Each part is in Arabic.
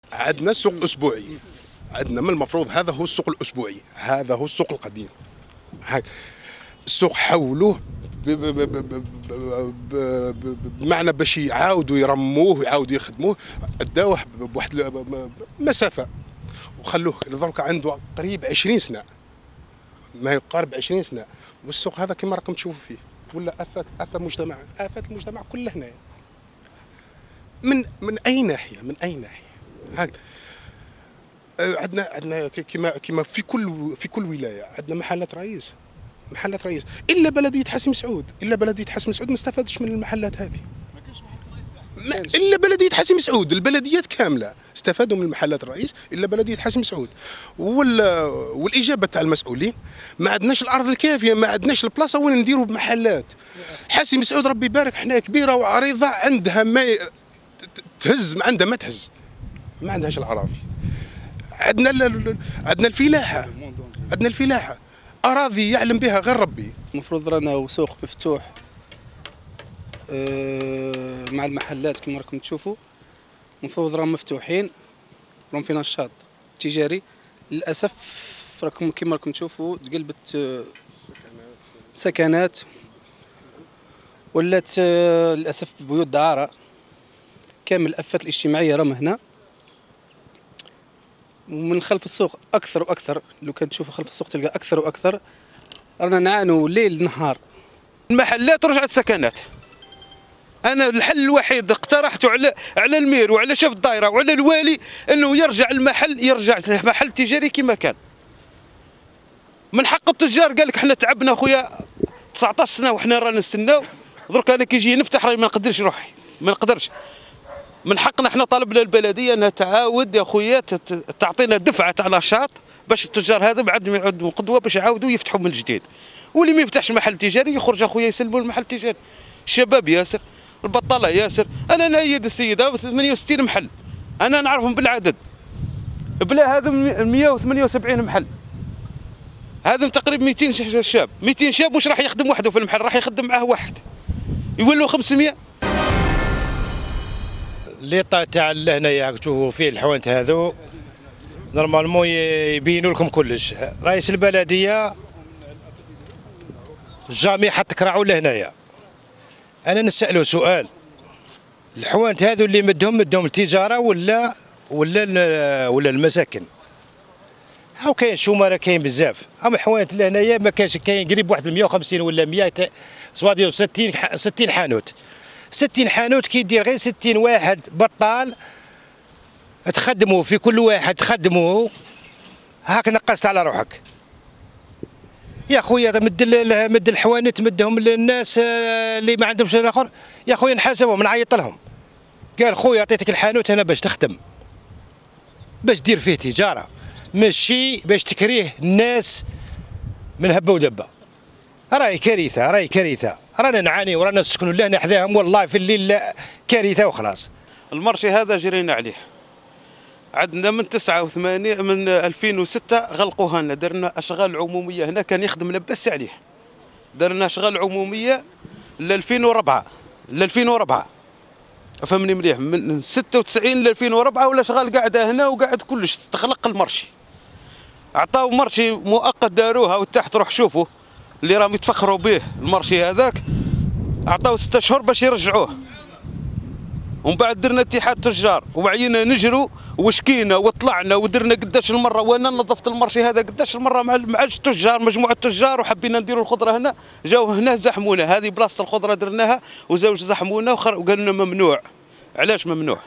عندنا سوق اسبوعي، عندنا من المفروض هذا هو السوق الاسبوعي، هذا هو السوق القديم. السوق حولوه بمعنى باش يعاودوا يرموه ويعاودوا يخدموه، داوه بواحد مسافه وخلوه درك عنده قريب 20 سنه، ما يقارب 20 سنه، والسوق هذا كما راكم تشوفوا فيه ولا افات المجتمع كله هنايا. من اي ناحيه، من اي ناحيه هكذا. عندنا كما في كل ولايه عندنا محلات رئيس، الا بلديه حسيم سعود، ما استفادش من المحلات هذه. الا بلديه حسيم سعود، البلديات كامله استفادوا من محلات الرئيس الا بلديه حسيم سعود. والاجابه تاع المسؤولين ما عندناش الارض الكافيه، ما عندناش البلاصه وين نديروا بمحلات. حسيم سعود ربي يبارك حنا كبيره وعريضه، عندها ما تهز، ما عندها ما تهز، ما عندهاش الاراضي. عندنا الفلاحه، اراضي يعلم بها غير ربي. المفروض رانا سوق مفتوح مع المحلات كما راكم تشوفوا، المفروض راهم مفتوحين، راهم في نشاط تجاري. للاسف راكم كما راكم تشوفوا تقلبت سكنات، ولات للاسف بيوت دعاره كامل. الافات الاجتماعيه راهم هنا، ومن خلف السوق اكثر واكثر. لو كان تشوفوا خلف السوق تلقى اكثر واكثر. رانا نعانوا ليل نهار. المحلات رجعت سكنات. انا الحل الوحيد اقترحته على المير وعلى شاف الدائره وعلى الوالي انه يرجع المحل تجاري كما كان. من حق التجار، قال لك احنا تعبنا اخويا 19 سنه وحنا رانا نستناو، درك انا كي يجي نفتح راني ما نقدرش روحي، ما نقدرش. من حقنا احنا طالبنا البلديه انها تعاود يا خويا تعطينا دفعه تاع نشاط باش التجار هذا بعد يعودوا قدوه باش يعاودوا يفتحوا من جديد. واللي ما يفتحش محل تجاري يخرج اخويا يسلموا المحل التجاري. الشباب ياسر، البطاله ياسر. انا نأيد السيده 68 محل، انا نعرفهم بالعدد. بلا هذا 178 محل، هذا تقريبا 200 شاب. 200 شاب مش راح يخدم وحده في المحل، راح يخدم معاه واحد، يولوا 500. اللي تاع هنايا تشوفوا فيه الحوانت هذو نورمالمون يبينوا لكم كلش. رئيس البلديه جامي حط كراعو لهنايا. انا نسالو سؤال، الحوانت هذو اللي مدهم التجاره ولا المساكن؟ هاو كاين شومه، راه كاين بزاف. اما الحوانت لهنايا ما كاينش، كاين قريب واحد 150 ولا 100 سوادير 60 حانوت. 60 حانوت كي دير غير 60 واحد بطال تخدموا في كل واحد تخدموا، هاك نقصت على روحك يا خويا. مد الحوانت مدهم للناس اللي ما عندهمش الاخر يا خويا، نحاسبهم نعيط لهم. قال خويا عطيتك الحانوت هنا باش تخدم، باش دير فيه تجاره، ماشي باش تكريه الناس من هبه ودبه. راهي كارثه، رانا نعاني ورانا نسكنوا لهنا حذاهم والله في الليل كارثه وخلاص. المرشي هذا جرينا عليه، عندنا من 89 من 2006 غلقوها لنا، درنا اشغال عموميه هنا كان يخدم لبس عليه. درنا اشغال عموميه ل 2004 فهمني مليح، من 96 ل 2004 ولا شغال قاعده هنا وقاعد كلش تخلق المرشي. عطاو مرشي مؤقت داروها وتحت روح شوفوا اللي راهم يتفخروا به المرشي هذاك، عطاو 6 اشهر باش يرجعوه. ومن بعد درنا اتحاد تجار وعينا نجروا وشكينا وطلعنا ودرنا قداش المره، وانا نظفت المرشي هذا قداش المره مع التجار، مجموعه تجار، وحبينا نديروا الخضره هنا، جاو هنا زحمونا. هذه بلاصه الخضره درناها وزوج زحمونا وقالوا لنا ممنوع. علاش ممنوع؟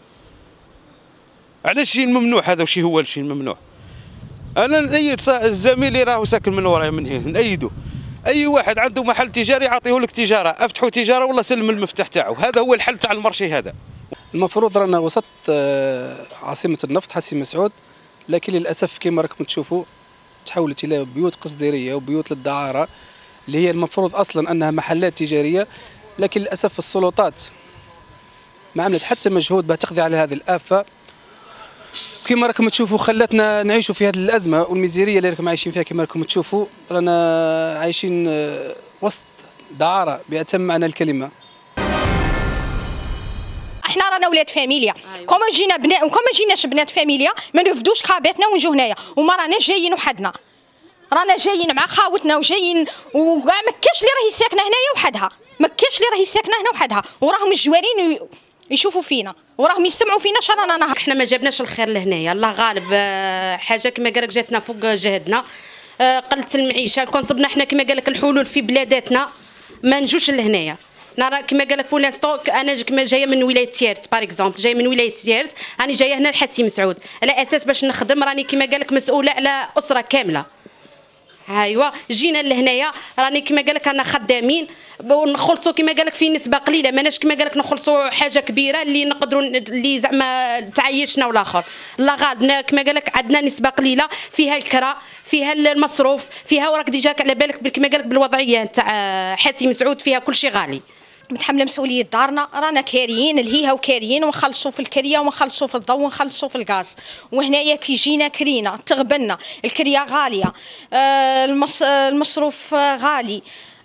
علاش الشيء الممنوع هذا؟ وشي هو الشيء الممنوع؟ انا نأيد زميلي راهو ساكن من ورايا من هنا، نأيده. اي واحد عنده محل تجاري يعطيه لك تجاره، افتحوا تجاره والله سلم المفتاح تاعو. هذا هو الحل تاع المرشي هذا. المفروض رانا وسط عاصمه النفط حسيم سعود، لكن للاسف كما راكم تشوفوا تحولت الى بيوت قصديريه وبيوت للدعاره اللي هي المفروض اصلا انها محلات تجاريه. لكن للاسف السلطات ما عملت حتى مجهود باه تقضي على هذه الافه. كما راكم تشوفوا خلتنا نعيشوا في هذه الازمه والميزيريه اللي راكم عايشين فيها. كما راكم تشوفوا رانا عايشين وسط دعاره بأتم معنى الكلمه. احنا رانا ولاد فاميليا. كوما جينا بنات وكوما جيناش بنات فاميليا ما نرفدوش خاباتنا ونجو هنايا، وما راناش جايين وحدنا، رانا جايين مع خاوتنا وجايين، وكاع ما كاش اللي راهي ساكنه هنايا وحدها، ما كاش اللي راهي ساكنه هنا وحدها، وراهم الجوارين يشوفوا فينا وراهم يسمعوا فينا شرانا نهار. احنا ما جابناش الخير لهنايا، الله غالب. حاجه كما قالك جاتنا فوق جهدنا، قلت المعيشه كنصبنا احنا كما قالك الحلول في بلاداتنا ما نجوش لهنايا. نرى كما قالك بولانستو انا كما جايه من ولايه تيارت باغ اكزومبل، جايه من ولايه تيارت، راني جايه هنا لحسي مسعود على اساس باش نخدم، راني كما قالك مسؤوله على اسره كامله. ايوا جينا لهنايا راني كما قالك رانا خدامين ونخلصوا كما قالك في نسبه قليله، ماناش كما قالك نخلصوا حاجه كبيره اللي نقدروا اللي زعما تعيشنا والاخر، الله غالب كما قالك عندنا نسبه قليله فيها الكرا فيها المصروف فيها، وراك ديجا على بالك كما قالك بالوضعيه تاع حاتي مسعود فيها كل شيء غالي. متحمله مسؤوليه دارنا، رانا كاريين الهيها وكاريين ونخلصوا في الكريه ونخلصوا في الضوء ونخلصوا في الغاز، وهنايا كي جينا كرينا تغبنا، الكريه غاليه، المصروف غالي،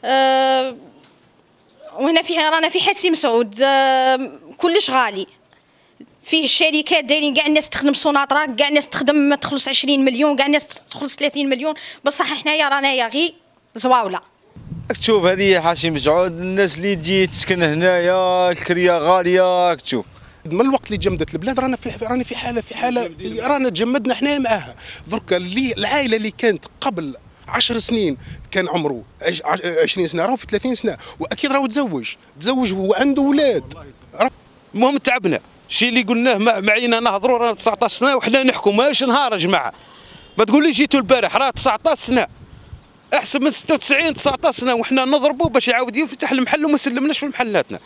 وهنا رانا في حسي مسعود كلش غالي، فيه الشركات دايرين كاع الناس تخدم سوناطرا، كاع الناس تخدم تخلص 20 مليون، كاع الناس تخلص 30 مليون، بصح حنايا رانايا غير زواوله. راك تشوف هذه حاسي مسعود، الناس اللي تجي تسكن هنايا الكريه غاليه، راك تشوف من الوقت اللي تجمدت البلاد راني في حاله رانا تجمدنا حنا معاها. دركا اللي العائله اللي كانت قبل 10 سنين كان عمره 20 سنه راهو في 30 سنه، واكيد راهو تزوج وعنده اولاد. المهم تعبنا، الشيء اللي قلناه معينا نهضروا رانا 19 سنه وحنا نحكوا ماش نهار يا جماعه. ما تقول لي جيتوا البارح راه 19 سنه احسن من 96 19 سنه وحنا نضربوا باش يعاود يفتح المحل وما سلمناش في محلاتنا.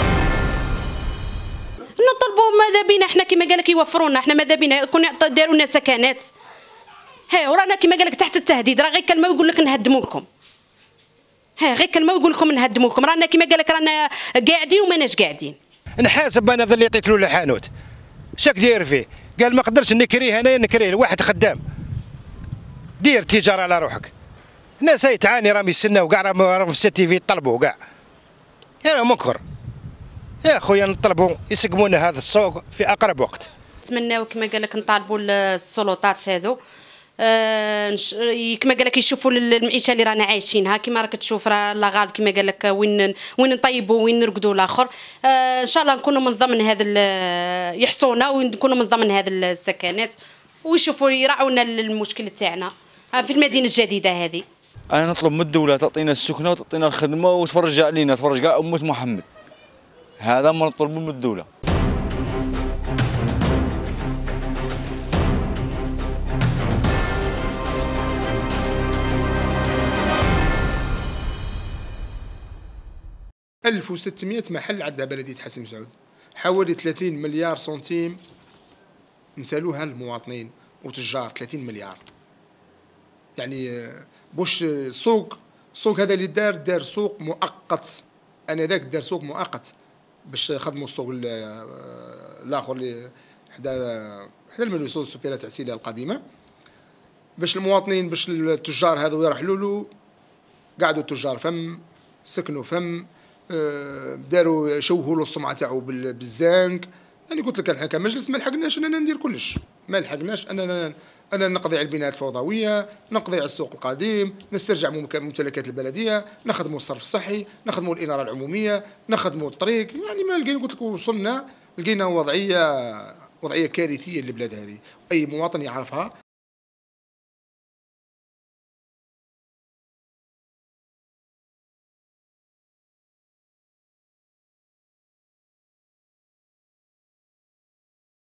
نطلبوا ماذا بينا احنا كما قالك يوفروا لنا، احنا ماذا بينا كون داروا لنا سكنات، ها ورانا كما قالك تحت التهديد، راه غير كلمه يقول لك نهدموا لكم، ها غير كلمه يقول لكم نهدموا لكم، رانا كما قالك رانا قاعدين وماناش قاعدين. نحاسب انا ذا اللي عطيت له الحانوت شاك داير فيه، قال ما قدرتش نكريه هنايا نكريه لواحد خدام، دير تجاره على روحك. الناس هاي تعاني راهم يستناو كاع راهم في السي تي في يطلبوا كاع، يا منكر يا خويا نطلبوا يسقمونا هذا السوق في اقرب وقت. نتمناو كما قال لك نطالبوا السلطات هذو كما قال لك يشوفوا المعيشه اللي رانا عايشينها، كما راك تشوف راه الله غالب كما قال لك وين نطيبوا وين نرقدوا الاخر. ان شاء الله نكونوا من ضمن هذا يحصونا ونكونوا من ضمن هذه السكنات ويشوفوا يراعونا المشكل تاعنا في المدينه الجديده هذه. انا نطلب من الدوله تعطينا السكنه وتعطينا الخدمه وتفرج علينا، تفرج كاع امه محمد، هذا ما نطلبه من الدوله. ألف وستمائة محل عندها بلدية حسن مسعود، حوالي 30 مليار سنتيم نسالوها المواطنين وتجار، 30 مليار. يعني بوش السوق هذا اللي دار سوق مؤقت، انا ذاك دار سوق مؤقت باش خدموا السوق الاخر اللي حدا المنوسو السوبيرات تاع سيلا القديمه، باش المواطنين باش التجار هذو يرحلوا له. قعدوا التجار فم سكنوا فم، داروا شوهوا له السمعه تاعو بالزنك. يعني قلت لك احنا كمجلس ما لحقناش اننا ندير كلش، ما لحقناش أنا نقضي على البنايات الفوضويه، نقضي على السوق القديم، نسترجع ممتلكات البلديه، نخدموا الصرف الصحي، نخدموا الاناره العموميه، نخدموا الطريق. يعني ما لقينا، قلت لك وصلنا لقينا وضعيه كارثيه للبلاد هذه، اي مواطن يعرفها.